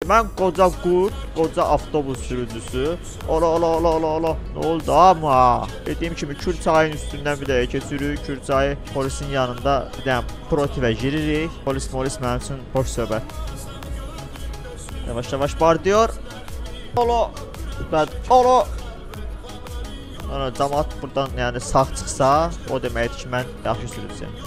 Mən qoca qurd, qoca avtobus sürücüsü. Ola. Nə oldu amma? Dediyim kimi Kür çayının üstündən bir dəqiqə keçirik. Kür çayı polisin yanında bir dənə protivə giririk. Polis mənim üçün boş söhbət. Yavaş bar diyor. Ola. Cəmaət buradan yəni sağ çıxsa, o deməkdir ki, mən yaxşı sürücüyəm.